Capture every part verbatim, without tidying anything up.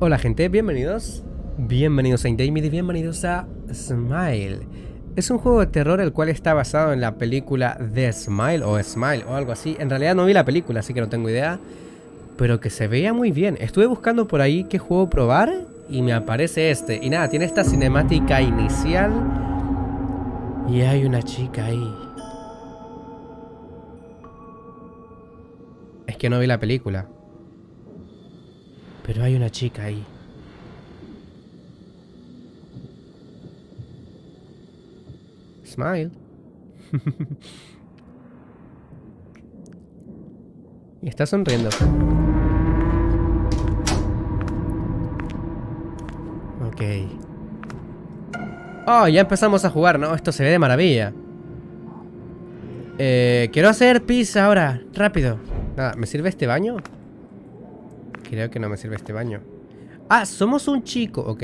Hola gente, bienvenidos, bienvenidos a Indamid y bienvenidos a Smile. Es un juego de terror el cual está basado en la película The Smile o Smile o algo así. En realidad no vi la película, así que no tengo idea, pero que se veía muy bien. Estuve buscando por ahí qué juego probar y me aparece este. Y nada, tiene esta cinemática inicial y hay una chica ahí. Es que no vi la película, pero hay una chica ahí. Smile. Y está sonriendo. Ok. Oh, ya empezamos a jugar, ¿no? Esto se ve de maravilla. Eh, quiero hacer pis ahora. Rápido. Nada, ¿me sirve este baño? Creo que no me sirve este baño. Ah, somos un chico. Ok.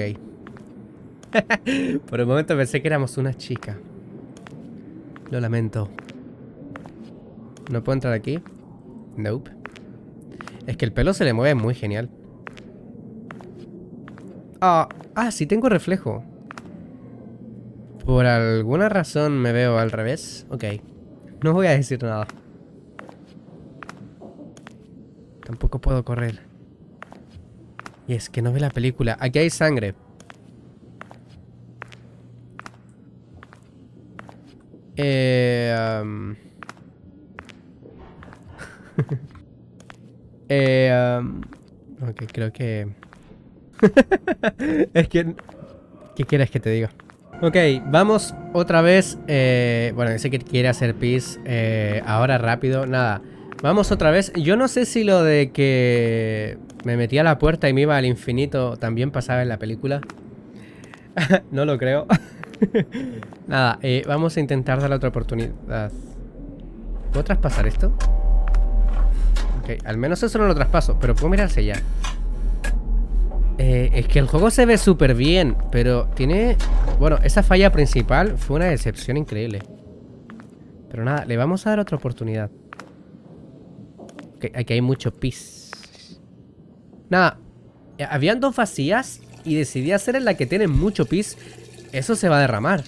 Por un momento pensé que éramos una chica. Lo lamento. ¿No puedo entrar aquí? Nope. Es que el pelo se le mueve muy genial. Ah, ah, sí tengo reflejo. Por alguna razón me veo al revés. Ok. No voy a decir nada. Tampoco puedo correr. Y es que no ve la película. Aquí hay sangre. Eh... Um... eh... Um... Ok, creo que... es que... ¿Qué quieres que te diga? Ok, vamos otra vez. eh... Bueno, dice que quiere hacer pis. eh... Ahora rápido, nada. Vamos otra vez. Yo no sé si lo de que me metía a la puerta y me iba al infinito también pasaba en la película. No lo creo. Nada, eh, vamos a intentar darle otra oportunidad. ¿Puedo traspasar esto? Ok, al menos eso no lo traspaso, pero puedo mirar hacia allá. Eh, es que el juego se ve súper bien, pero tiene... Bueno, esa falla principal fue una decepción increíble. Pero nada, le vamos a dar otra oportunidad. Ok, aquí hay mucho pis. Nada, habían dos vacías y decidí hacer en la que tiene mucho pis. Eso se va a derramar.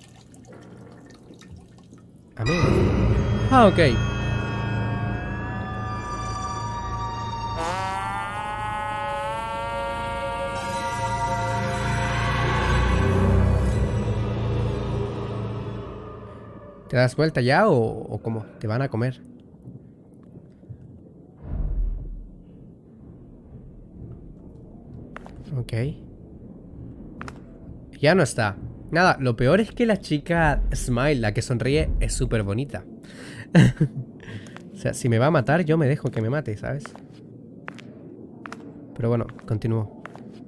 Amigo. Ah, ok. ¿Te das vuelta ya o, o cómo? ¿Te van a comer? Ok. Ya no está. Nada, lo peor es que la chica Smile, la que sonríe, es súper bonita. O sea, si me va a matar, yo me dejo que me mate, ¿sabes? Pero bueno, continúo.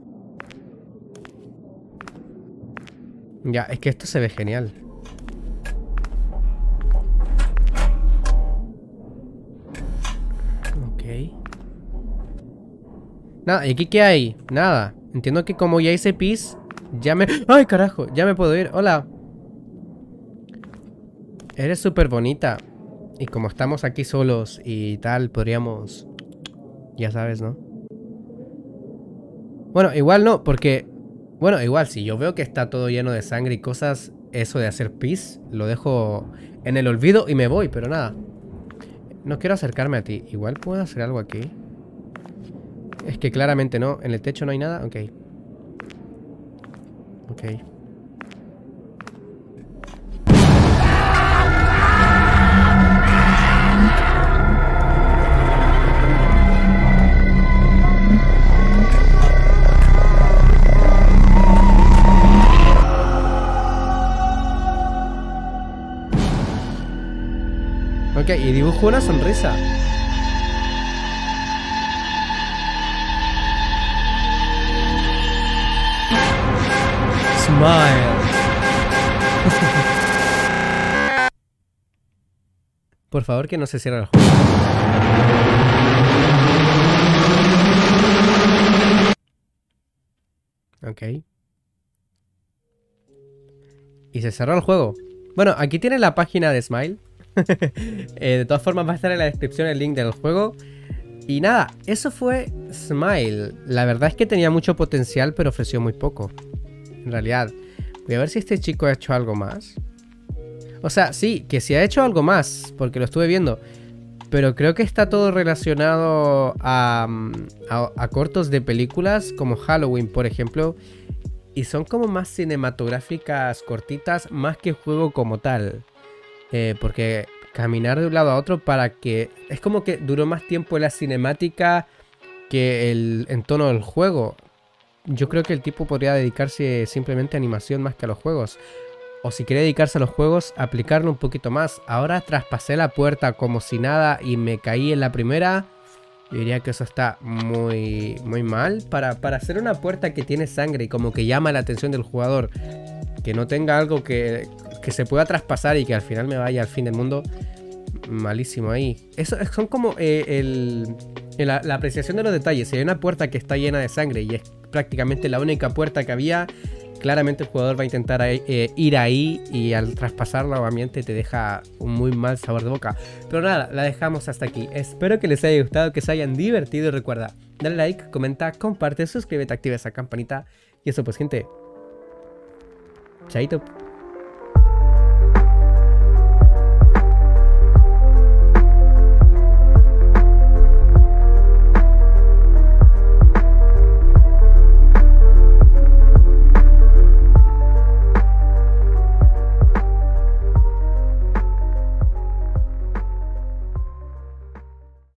Ya, es que esto se ve genial. Ok. Nada, ¿y aquí qué hay? Nada. Entiendo que como ya hice pis, ya me... ¡Ay, carajo! Ya me puedo ir. Hola. Eres súper bonita. Y como estamos aquí solos y tal, podríamos... Ya sabes, ¿no? Bueno, igual no, porque... Bueno, igual, si yo veo que está todo lleno de sangre y cosas, eso de hacer pis, lo dejo en el olvido y me voy, pero nada. No quiero acercarme a ti. Igual puedo hacer algo aquí. Es que claramente no. En el techo no hay nada. Ok. Ok. Ok, y dibujo una sonrisa. Smile. Por favor, que no se cierre el juego. Ok. Y se cerró el juego. Bueno, aquí tiene la página de Smile. eh, de todas formas va a estar en la descripción el link del juego. Y nada, eso fue Smile. La verdad es que tenía mucho potencial, pero ofreció muy poco. En realidad, voy a ver si este chico ha hecho algo más. O sea, sí, que sí ha hecho algo más, porque lo estuve viendo. Pero creo que está todo relacionado a, a, a cortos de películas, como Halloween, por ejemplo. Y son como más cinematográficas cortitas, más que juego como tal. Eh, porque caminar de un lado a otro para que... Es como que duró más tiempo la cinemática que el entorno del juego. Yo creo que el tipo podría dedicarse simplemente a animación más que a los juegos. O si quiere dedicarse a los juegos, aplicarlo un poquito más. Ahora traspasé la puerta como si nada y me caí en la primera. Yo diría que eso está muy, muy mal. Para, para hacer una puerta que tiene sangre y como que llama la atención del jugador. Que no tenga algo que, que se pueda traspasar y que al final me vaya al fin del mundo. Malísimo ahí. Eso son como eh, el, la, la apreciación de los detalles. Si hay una puerta que está llena de sangre y es prácticamente la única puerta que había... Claramente el jugador va a intentar eh, ir ahí y al traspasarla obviamente te deja un muy mal sabor de boca. Pero nada, la dejamos hasta aquí. Espero que les haya gustado, que se hayan divertido y recuerda, dale like, comenta, comparte, suscríbete, activa esa campanita. Y eso pues gente, chaito.